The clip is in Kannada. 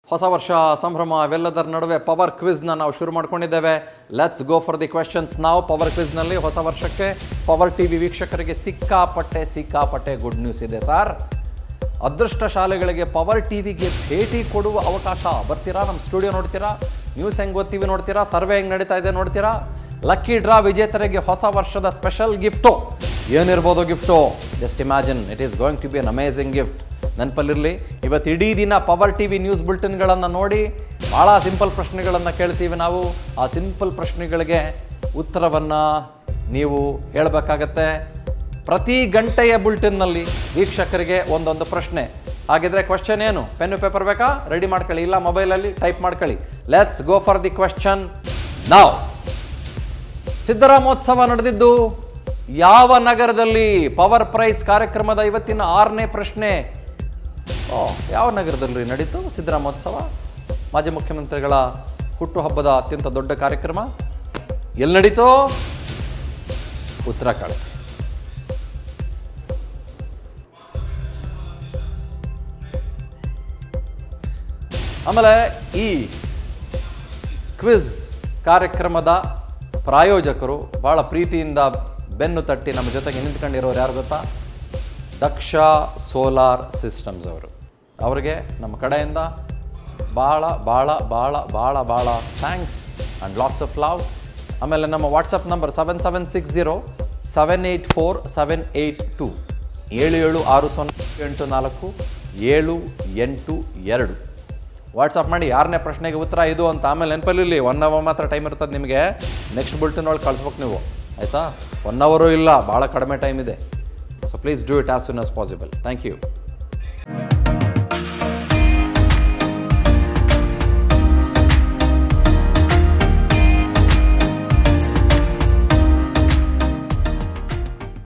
ಹೊಸ ವರ್ಷ ಸಂಭ್ರಮ ಇವೆಲ್ಲದರ ನಡುವೆ ಪವರ್ ಕ್ವಿಜ್ನ ನಾವು ಶುರು ಮಾಡ್ಕೊಂಡಿದ್ದೇವೆ. Let's go for the questions. ನಾವು ಪವರ್ ಕ್ವಿಜ್ನಲ್ಲಿ ಹೊಸ ವರ್ಷಕ್ಕೆ ಪವರ್ ಟಿವಿ ವೀಕ್ಷಕರಿಗೆ ಸಿಕ್ಕಾಪಟ್ಟೆ ಗುಡ್ ನ್ಯೂಸ್ ಇದೆ ಸರ್. ಅದೃಷ್ಟಶಾಲಿಗಳಿಗೆ ಪವರ್ ಟಿವಿಗೆ ಭೇಟಿ ಕೊಡುವ ಅವಕಾಶ. ಬರ್ತೀರಾ, ನಮ್ಮ ಸ್ಟುಡಿಯೋ ನೋಡ್ತೀರಾ, ನ್ಯೂಸ್ ಹೆಂಗೆ ಓದ್ತೀವಿ ನೋಡ್ತೀರಾ, ಸರ್ವೆ ಹೆಂಗೆ ನಡೀತಾ ಇದೆ ನೋಡ್ತೀರಾ. ಲಕ್ಕಿ ಡ್ರಾ ವಿಜೇತರಿಗೆ ಹೊಸ ವರ್ಷದ ಸ್ಪೆಷಲ್ ಗಿಫ್ಟು. ಏನಿರ್ಬೋದು gift? Just imagine, it is going to be an amazing gift. ನೆನಪಲ್ಲಿರಲಿ, ಇವತ್ತು ಇಡೀ ದಿನ ಪವರ್ ಟಿವಿ ನ್ಯೂಸ್ ಬುಲೆಟಿನ್ಗಳನ್ನು ನೋಡಿ ಭಾಳ ಸಿಂಪಲ್ ಪ್ರಶ್ನೆಗಳನ್ನು ಕೇಳ್ತೀವಿ ನಾವು. ಆ ಸಿಂಪಲ್ ಪ್ರಶ್ನೆಗಳಿಗೆ ಉತ್ತರವನ್ನು ನೀವು ಹೇಳಬೇಕಾಗತ್ತೆ. ಪ್ರತಿ ಗಂಟೆಯ ಬುಲೆಟಿನ್ನಲ್ಲಿ ವೀಕ್ಷಕರಿಗೆ ಒಂದೊಂದು ಪ್ರಶ್ನೆ. ಹಾಗಿದ್ರೆ ಕ್ವೆಶ್ಚನ್ ಏನು? ಪೆನ್ನು ಪೇಪರ್ ಬೇಕಾ? ರೆಡಿ ಮಾಡ್ಕೊಳ್ಳಿ, ಇಲ್ಲ ಮೊಬೈಲಲ್ಲಿ ಟೈಪ್ ಮಾಡ್ಕೊಳ್ಳಿ. Let's go for the question ನಾವ್. ಸಿದ್ದರಾಮೋತ್ಸವ ನಡೆದಿದ್ದು ಯಾವ ನಗರದಲ್ಲಿ? ಪವರ್ ಪ್ರೈಸ್ ಕಾರ್ಯಕ್ರಮದ ಇವತ್ತಿನ 6ನೇ ಪ್ರಶ್ನೆ. ಯಾವ ನಗರದಲ್ಲಿ ನಡೀತು ಸಿದ್ದರಾಮೋತ್ಸವ? ಮಾಜಿ ಮುಖ್ಯಮಂತ್ರಿಗಳ ಹುಟ್ಟುಹಬ್ಬದ ಅತ್ಯಂತ ದೊಡ್ಡ ಕಾರ್ಯಕ್ರಮ ಎಲ್ಲಿ ನಡೀತು? ಉತ್ತರ ಕಳಿಸಿ. ಆಮೇಲೆ ಈ ಕ್ವಿಜ್ ಕಾರ್ಯಕ್ರಮದ ಪ್ರಾಯೋಜಕರು ಭಾಳ ಪ್ರೀತಿಯಿಂದ ಬೆನ್ನು ತಟ್ಟಿ ನಮ್ಮ ಜೊತೆಗೆ ನಿಂತ್ಕೊಂಡಿರೋರು ಯಾರು ಗೊತ್ತಾ? ದಕ್ಷ ಸೋಲಾರ್ ಸಿಸ್ಟಮ್ಸ್ ಅವರು. ಅವರಿಗೆ ನಮ್ಮ ಕಡೆಯಿಂದ ಭಾಳ thanks and lots of love. ಆಮೇಲೆ ನಮ್ಮ ವಾಟ್ಸಪ್ ನಂಬರ್ 7760-784-782 776084-782 ವಾಟ್ಸಪ್ ಮಾಡಿ. 6ನೇ ಪ್ರಶ್ನೆಗೆ ಉತ್ತರ ಇದು ಅಂತ. ಆಮೇಲೆ ನೆನಪಲ್ಲಿರಲಿ, 1 ಅವರ್ ಮಾತ್ರ ಟೈಮ್ ಇರ್ತದೆ ನಿಮಗೆ. ನೆಕ್ಸ್ಟ್ ಬುಲೆಟಿನ್ ಒಳಗೆ ಕಳಿಸ್ಬೇಕು ನೀವು, ಆಯಿತಾ? 1 ಅವರು ಇಲ್ಲ, ಭಾಳ ಕಡಿಮೆ ಟೈಮ್ ಇದೆ. So please do it as soon as possible. Thank you.